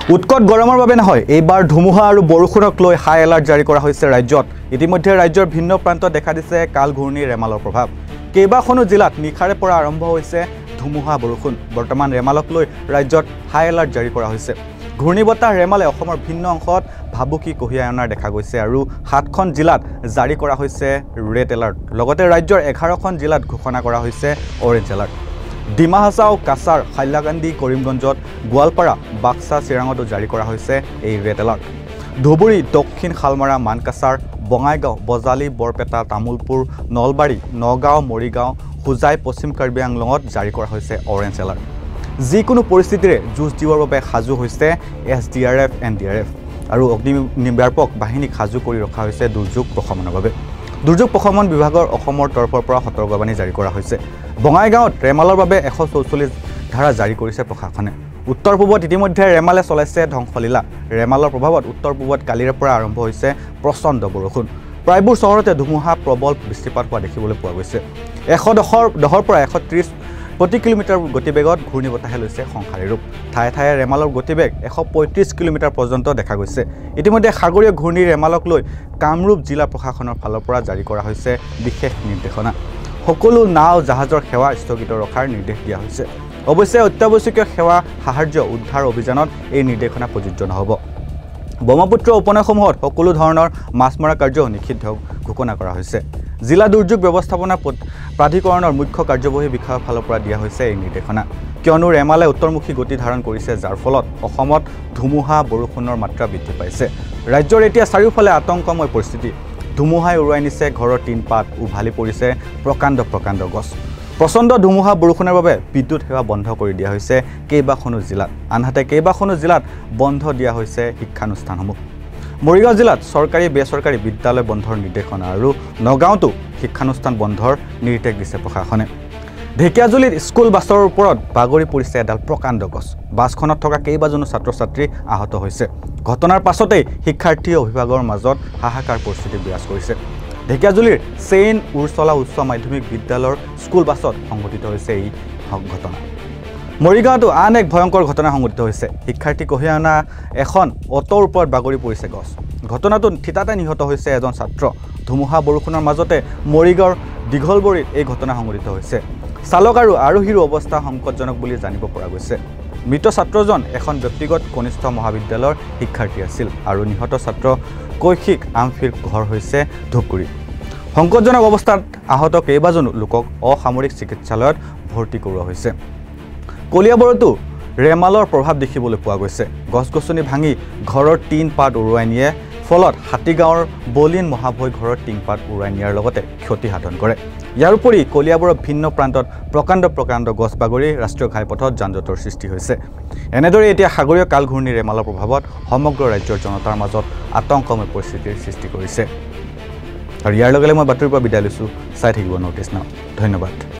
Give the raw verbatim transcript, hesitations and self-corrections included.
উৎকট গৰমৰ বাবে নহয় এইবাৰ ধুমুহা আৰু বৰষুণক লৈ হাই এলাৰ্ট জাৰি কৰা হৈছে ৰাজ্যত। ইতিমধ্যে ৰাজ্যৰ ভিন্ন প্ৰান্তত দেখা দিছে কাল ঘূৰ্ণী ৰেমালৰ প্ৰভাৱ। কেইবাখনো জিলাত নিশাৰে পৰা আৰম্ভ হৈছে ধুমুহা বৰষুণ। বৰ্তমান ৰেমালক লৈ ৰাজ্যত হাই এলাৰ্ট জাৰি কৰা হৈছে। ঘূৰ্ণী বতাহ ৰেমালে অসমৰ ভিন্ন অংশত ভাবুকি কঢ়িয়াই অনাৰ দেখা গৈছে আৰু সাতখন জিলাত জাৰি কৰা হৈছে ৰেড এলাৰ্ট। লগতে ৰাজ্যৰ এঘাৰখন জিলাত ঘোষণা কৰা হৈছে অৰেঞ্জ এলাৰ্ট। ডিমা হাছাও, কাছাৰ, হাইলাকান্দি, কৰিমগঞ্জত, গোৱালপাৰা, বাক্সা, চিৰাঙতো জাৰি কৰা হৈছে এই ৰেড এলাৰ্ট। ধুবুৰী, দক্ষিণ শালমাৰা, মানকাছাৰ, বঙাইগাঁও, বজালী, বৰপেটা, তামুলপুৰ, নলবাৰী, নগাঁও, মৰিগাঁও, হোজাই, পশ্চিম কাৰ্বি আংলঙত জাৰি কৰা হৈছে অৰেঞ্জ এলাৰ্ট। যিকোনো পৰিস্থিতিৰে যুঁজ দিবৰ বাবে সাজু হৈছে S D R F, N D R F আৰু অগ্নি নিৰ্বাপক বাহিনীক সাজু কৰি ৰখা হৈছে দুৰ্যোগ প্ৰশমনৰ বাবে। দুৰ্যোগ প্ৰশমন বিভাগৰ অসমৰ তৰফৰ পৰা সতৰ্কবাণী জাৰি কৰা হৈছে। বঙাইগাঁৱত ৰেমালৰ বাবে এশ চৌচল্লিছ ধাৰা জাৰি কৰিছে প্ৰশাসনে। উত্তৰ পূবত ইতিমধ্যে ৰেমালে চলাইছে ধ্বংসলীলা। ৰেমালৰ প্ৰভাৱত উত্তৰ পূবত কালিৰে পৰা আৰম্ভ হৈছে প্ৰচণ্ড বৰষুণ। প্ৰায়বোৰ চহৰতে ধুমুহা প্ৰবল বৃষ্টিপাত হোৱা দেখিবলৈ পোৱা গৈছে। এশ দহৰ দহৰ পৰা এশ ত্ৰিছ প্ৰতি কিলোমিটাৰ গতিবেগত ঘূৰ্ণী বতাহে লৈছে সংসাৰী ৰূপ। ঠায়ে ঠায়ে ৰেমালৰ গতিবেগ এশ পঁয়ত্ৰিছ কিলোমিটাৰ পৰ্যন্ত দেখা গৈছে। ইতিমধ্যে সাগৰীয় ঘূৰ্ণী ৰেমালক লৈ কামৰূপ জিলা প্ৰশাসনৰ ফালৰ পৰা জাৰি কৰা হৈছে বিশেষ নিৰ্দেশনা। সকলো নাও জাহাজৰ সেৱা স্থগিত ৰখাৰ নিৰ্দেশ দিয়া হৈছে। অৱশ্যে অত্যাৱশ্যকীয় সেৱা সাহায্য উদ্ধাৰ অভিযানত এই নিৰ্দেশনা প্ৰযোজ্য নহ'ব। ব্ৰহ্মপুত্ৰ উপনৈসমূহত সকলো ধৰণৰ মাছ মৰা কাৰ্য নিষিদ্ধ ঘোষণা কৰা হৈছে। জিলা দুৰ্যোগ ব্যৱস্থাপনা প্ৰাধিকৰণৰ মুখ্য কাৰ্যবাহী বিষয়াৰ ফালৰ পৰা দিয়া হৈছে এই নিৰ্দেশনা। কিয়নো ৰেমালে উত্তৰমুখী গতি ধাৰণ কৰিছে, যাৰ ফলত অসমত ধুমুহা বৰষুণৰ মাত্ৰা বৃদ্ধি পাইছে। ৰাজ্যৰ এতিয়া চাৰিওফালে আতংকময় পৰিস্থিতি। ধুমুহাই উৰুৱাই নিছে ঘৰৰ টিনপাত, উভালি পৰিছে প্ৰকাণ্ড প্ৰকাণ্ড গছ। প্ৰচণ্ড ধুমুহা বৰষুণৰ বাবে বিদ্যুৎ সেৱা বন্ধ কৰি দিয়া হৈছে কেইবাখনো জিলাত। আনহাতে কেইবাখনো জিলাত বন্ধ দিয়া হৈছে শিক্ষানুষ্ঠানসমূহ। মৰিগাঁও জিলাত চৰকাৰী বেচৰকাৰী বিদ্যালয় বন্ধৰ নিৰ্দেশনা আৰু নগাঁৱতো শিক্ষানুষ্ঠান বন্ধৰ নিৰ্দেশ দিছে প্ৰশাসনে। ঢেকীয়াজুলিত স্কুল বাছৰ ওপৰত বাগৰি পৰিছে এডাল প্ৰকাণ্ড গছ। বাছখনত থকা কেইবাজনো ছাত্ৰ ছাত্ৰী আহত হৈছে। ঘটনাৰ পাছতেই শিক্ষাৰ্থী অভিভাৱকৰ মাজত হাহাকাৰ পৰিস্থিতি বিৰাজ কৰিছে। ঢেকীয়াজুলিৰ চেইন উৰচলা উচ্চ মাধ্যমিক বিদ্যালয়ৰ স্কুল বাছত সংঘটিত হৈছে এই ঘটনা। মৰিগাঁৱতো আন এক ভয়ংকৰ ঘটনা সংঘটিত হৈছে। শিক্ষাৰ্থী কঢ়িয়াই অনা এখন অ'টোৰ ওপৰত বাগৰি পৰিছে গছ। ঘটনাটোত থিতাতে নিহত হৈছে এজন ছাত্ৰ। ধুমুহা বৰষুণৰ মাজতে মৰিগাঁৱৰ দীঘলবৰীত এই ঘটনা সংঘটিত হৈছে। চালক আৰু আৰোহীৰ অৱস্থা সংকটজনক বুলি জানিব পৰা গৈছে। মৃত ছাত্ৰজন এখন ব্যক্তিগত কনিষ্ঠ মহাবিদ্যালয়ৰ শিক্ষাৰ্থী আছিল আৰু নিহত ছাত্ৰ কৈশিক আমফিৰ ঘৰ হৈছে ধূপগুৰি। সংকটজনক অৱস্থাত আহত কেইবাজনো লোকক অসামৰিক চিকিৎসালয়ত ভৰ্তি কৰোৱা হৈছে। কলিয়াবৰতো ৰেমালৰ প্ৰভাৱ দেখিবলৈ পোৱা গৈছে। গছ গছনি ভাঙি ঘৰৰ টিন পাত উৰুৱাই নিয়ে, ফলত হাতীগাঁৱৰ বলিন মহাভয় ঘৰৰ টিংপাত উৰুৱাই নিয়াৰ লগতে ক্ষতি সাধন কৰে। ইয়াৰ উপৰি কলিয়াবৰৰ ভিন্ন প্ৰান্তত প্ৰকাণ্ড প্ৰকাণ্ড গছ বাগৰি ৰাষ্ট্ৰীয় ঘাইপথত যান জঁটৰ সৃষ্টি হৈছে। এনেদৰে এতিয়া সাগৰীয় কাল ঘূৰ্ণী ৰেমালৰ প্ৰভাৱত সমগ্ৰ ৰাজ্যৰ জনতাৰ মাজত আতংকময় পৰিস্থিতিৰ সৃষ্টি কৰিছে। আৰু ইয়াৰ লগে লগে মই বাতৰিৰ পৰা বিদায় লৈছোঁ। চাই থাকিব নৰ্থ ইষ্ট নাও। ধন্যবাদ।